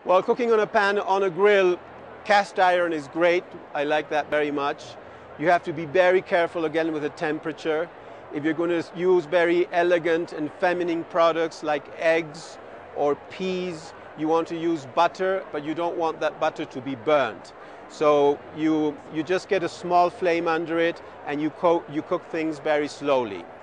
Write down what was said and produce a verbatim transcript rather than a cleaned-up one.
Well, cooking on a pan, on a grill, cast iron is great. I like that very much. You have to be very careful again with the temperature. If you're going to use very elegant and feminine products like eggs or peas, you want to use butter, but you don't want that butter to be burnt. So you, you just get a small flame under it and you cook, you cook things very slowly.